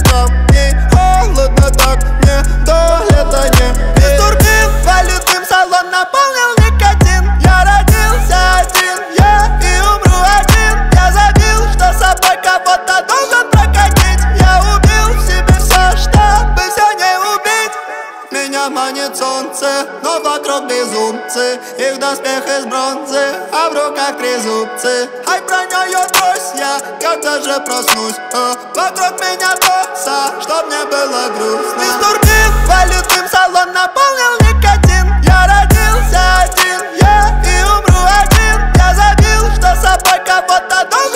сам. Ей холодно так, мне до лета не. Из турбин валит дым, салон наполнил никотин. Я родился один, я и умру один. Я забил, что с собой кого-то должен прокатить. Я убил в себе все, чтобы все не убить. Меня манит солнце, но вокруг безумцы. Их доспех из бронзы, а в руках трезубцы. Ай, бронёю трусь я, когда же проснусь. Вокруг меня тоса, чтоб мне было грустно. Из турбин валит дым, салон наполнил никотин. Я родился один, я и умру один. Я забил, что с собой кого-то должен